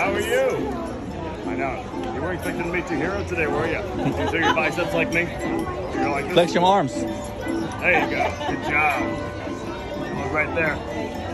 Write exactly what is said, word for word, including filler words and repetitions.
How are you? I know. You weren't expecting to meet your hero today, were you? Did you show your biceps like me? You're like this? Flex your arms. There you go. Good job. Look right there.